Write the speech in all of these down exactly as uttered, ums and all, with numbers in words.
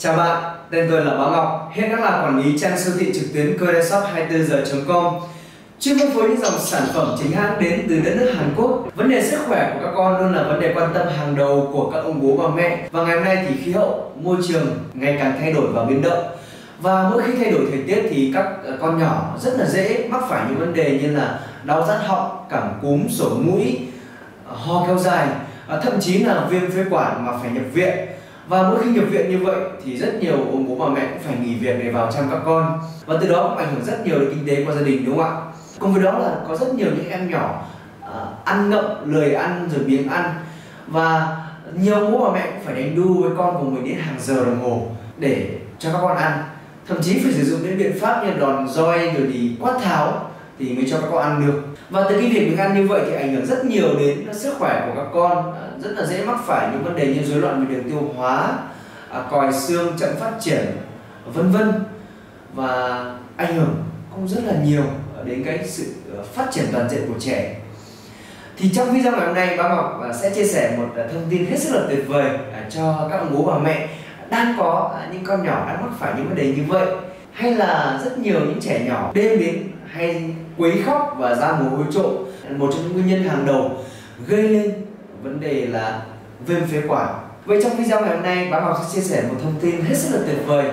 Chào bạn, tên tôi là Bá Ngọc, hiện đang là quản lý trang siêu thị trực tuyến Koreshop hai mươi tư giờ chấm com, chuyên phân phối những dòng sản phẩm chính hãng đến từ đất nước Hàn Quốc. Vấn đề sức khỏe của các con luôn là vấn đề quan tâm hàng đầu của các ông bố bà mẹ. Và ngày hôm nay thì khí hậu, môi trường ngày càng thay đổi và biến động. Và mỗi khi thay đổi thời tiết thì các con nhỏ rất là dễ mắc phải những vấn đề như là đau rát họng, cảm cúm, sổ mũi, ho kéo dài, thậm chí là viêm phế quản mà phải nhập viện. Và mỗi khi nhập viện như vậy thì rất nhiều ông bố bà mẹ cũng phải nghỉ việc để vào chăm các con. Và từ đó cũng ảnh hưởng rất nhiều đến kinh tế của gia đình, đúng không ạ? Cùng với đó là có rất nhiều những em nhỏ uh, ăn ngậm, lười ăn rồi biếng ăn. Và nhiều ông bố bà mẹ cũng phải đánh đu với con của mình đến hàng giờ đồng hồ để cho các con ăn. Thậm chí phải sử dụng những biện pháp như đòn roi rồi thì quát tháo thì mới cho các con ăn được. Và từ cái việc mình ăn như vậy thì ảnh hưởng rất nhiều đến sức khỏe của các con, rất là dễ mắc phải những vấn đề như rối loạn về đường tiêu hóa, còi xương, chậm phát triển, vân vân. Và ảnh hưởng cũng rất là nhiều đến cái sự phát triển toàn diện của trẻ. Thì trong video ngày hôm nay, Bá Ngọc sẽ chia sẻ một thông tin hết sức là tuyệt vời cho các ông bố bà mẹ đang có những con nhỏ đang mắc phải những vấn đề như vậy, hay là rất nhiều những trẻ nhỏ đêm đến hay quấy khóc và ra mồ hôi trộm. Một trong những nguyên nhân hàng đầu gây lên vấn đề là viêm phế quản. Vậy trong video ngày hôm nay, Bá Ngọc sẽ chia sẻ một thông tin hết sức là tuyệt vời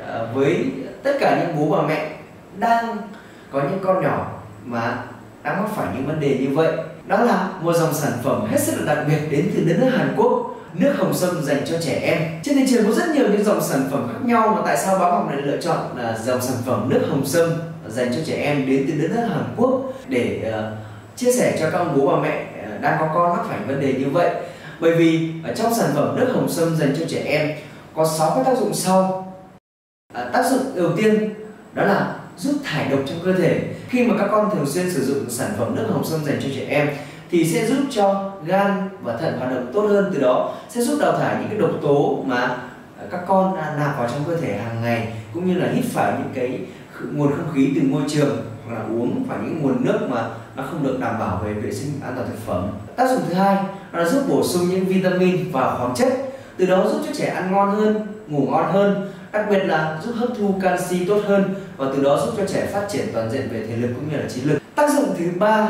với tất cả những bố bà mẹ đang có những con nhỏ mà đang mắc phải những vấn đề như vậy. Đó là một dòng sản phẩm hết sức là đặc biệt đến từ đất nước Hàn Quốc, nước hồng sâm dành cho trẻ em. Trên thị trường có rất nhiều những dòng sản phẩm khác nhau, mà tại sao Bá Ngọc lại lựa chọn là dòng sản phẩm nước hồng sâm dành cho trẻ em đến từ đất nước Hàn Quốc để uh, chia sẻ cho các ông bố bà mẹ uh, đang có con mắc phải vấn đề như vậy? Bởi vì ở trong sản phẩm nước hồng sâm dành cho trẻ em có sáu cái tác dụng sau. Uh, tác dụng đầu tiên đó là giúp thải độc trong cơ thể. Khi mà các con thường xuyên sử dụng sản phẩm nước hồng sâm dành cho trẻ em thì sẽ giúp cho gan và thận hoạt động tốt hơn, từ đó sẽ giúp đào thải những cái độc tố mà các con nạp vào trong cơ thể hàng ngày, cũng như là hít phải những cái nguồn không khí từ môi trường, hoặc là uống phải những nguồn nước mà nó không được đảm bảo về vệ sinh an toàn thực phẩm. Tác dụng thứ hai là giúp bổ sung những vitamin và khoáng chất, từ đó giúp cho trẻ ăn ngon hơn, ngủ ngon hơn, đặc biệt là giúp hấp thu canxi tốt hơn, và từ đó giúp cho trẻ phát triển toàn diện về thể lực cũng như là trí lực. Tác dụng thứ ba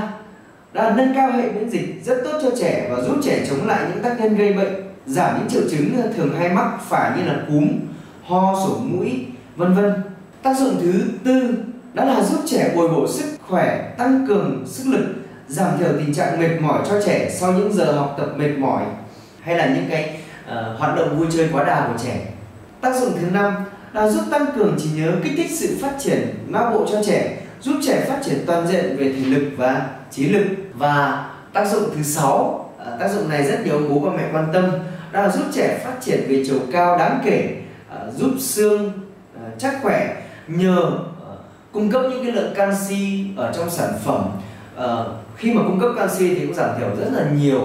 là nâng cao hệ miễn dịch, rất tốt cho trẻ và giúp trẻ chống lại những tác nhân gây bệnh, giảm những triệu chứng thường hay mắc phải như là cúm, ho, sổ mũi, vân vân. Tác dụng thứ tư đó là giúp trẻ bồi bổ sức khỏe, tăng cường sức lực, giảm thiểu tình trạng mệt mỏi cho trẻ sau những giờ học tập mệt mỏi hay là những cái uh, hoạt động vui chơi quá đà của trẻ. Tác dụng thứ năm là giúp tăng cường trí nhớ, kích thích sự phát triển não bộ cho trẻ, giúp trẻ phát triển toàn diện về thể lực và trí lực. Và tác dụng thứ sáu, tác dụng này rất nhiều bố bà mẹ quan tâm, đó là giúp trẻ phát triển về chiều cao đáng kể, giúp xương chắc khỏe nhờ cung cấp những cái lượng canxi ở trong sản phẩm. Khi mà cung cấp canxi thì cũng giảm thiểu rất là nhiều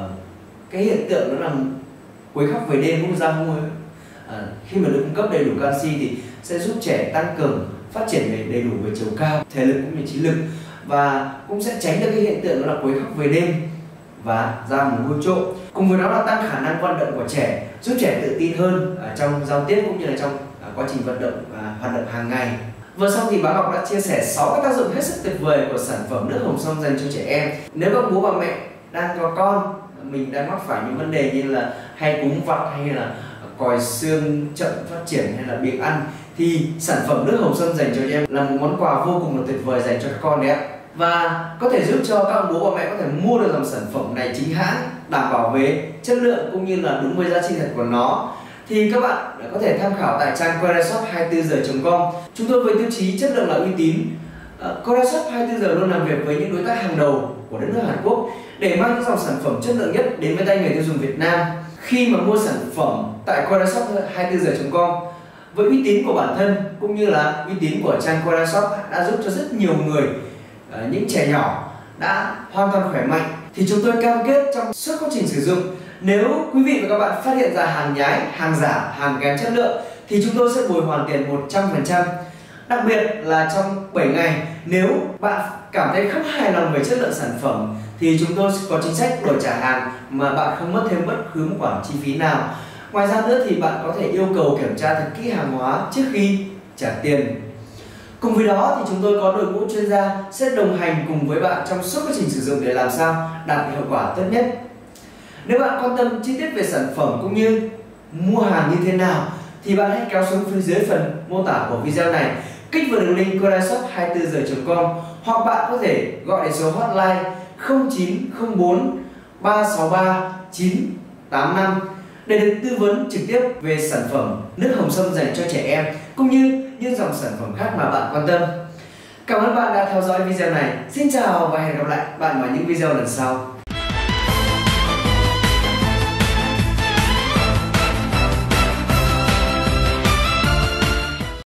cái hiện tượng đó là quấy khóc về đêm, không ra môi. À, khi mà được cung cấp đầy đủ canxi thì sẽ giúp trẻ tăng cường phát triển về đầy đủ về chiều cao, thể lực cũng như trí lực, và cũng sẽ tránh được cái hiện tượng đó là quấy khóc về đêm và ra mồ hôi trộm. Cùng với đó là tăng khả năng vận động của trẻ, giúp trẻ tự tin hơn ở trong giao tiếp cũng như là trong à, quá trình vận động à, hoạt động hàng ngày. Vừa xong thì Bá Ngọc đã chia sẻ sáu cái tác dụng hết sức tuyệt vời của sản phẩm nước hồng sâm dành cho trẻ em. Nếu các bố bà mẹ đang có con, mình đang mắc phải những vấn đề như là hay cúm vặt hay là còi xương chậm phát triển hay là biếng ăn, thì sản phẩm nước hồng sâm dành cho em là một món quà vô cùng là tuyệt vời dành cho các con đấy ạ. Và có thể giúp cho các ông bố bà mẹ có thể mua được dòng sản phẩm này chính hãng, đảm bảo về chất lượng cũng như là đúng với giá trị thật của nó, thì các bạn có thể tham khảo tại trang Koreshop hai mươi tư giờ chấm com. Chúng tôi với tiêu chí chất lượng là uy tín. uh, Koreshop hai mươi tư giờ luôn làm việc với những đối tác hàng đầu của đất nước Hàn Quốc để mang những dòng sản phẩm chất lượng nhất đến với tay người tiêu dùng Việt Nam. Khi mà mua sản phẩm tại Koreshop hai mươi tư giờ chấm com, với uy tín của bản thân cũng như là uy tín của trang Koreshop đã giúp cho rất nhiều người, uh, những trẻ nhỏ đã hoàn toàn khỏe mạnh, thì chúng tôi cam kết trong suốt quá trình sử dụng, nếu quý vị và các bạn phát hiện ra hàng nhái, hàng giả, hàng kém chất lượng thì chúng tôi sẽ bồi hoàn tiền một trăm phần trăm. Đặc biệt là trong bảy ngày, nếu bạn cảm thấy không hài lòng về chất lượng sản phẩm thì chúng tôi có chính sách đổi trả hàng mà bạn không mất thêm bất cứ một khoản chi phí nào. Ngoài ra nữa thì bạn có thể yêu cầu kiểm tra thật kỹ hàng hóa trước khi trả tiền. Cùng với đó thì chúng tôi có đội ngũ chuyên gia sẽ đồng hành cùng với bạn trong suốt quá trình sử dụng để làm sao đạt được hiệu quả tốt nhất. Nếu bạn quan tâm chi tiết về sản phẩm cũng như mua hàng như thế nào thì bạn hãy kéo xuống phía dưới phần mô tả của video này, kích vào đường link Coreshop hai mươi tư giờ chấm com, hoặc bạn có thể gọi đến số hotline không chín không bốn ba sáu ba chín tám năm để được tư vấn trực tiếp về sản phẩm nước hồng sâm dành cho trẻ em cũng như những dòng sản phẩm khác mà bạn quan tâm. Cảm ơn bạn đã theo dõi video này. Xin chào và hẹn gặp lại bạn vào những video lần sau.